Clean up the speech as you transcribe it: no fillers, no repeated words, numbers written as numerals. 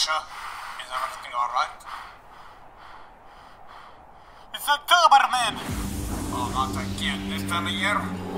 Sasha, is everything alright? It's a Doberman! Oh, not again this time of year.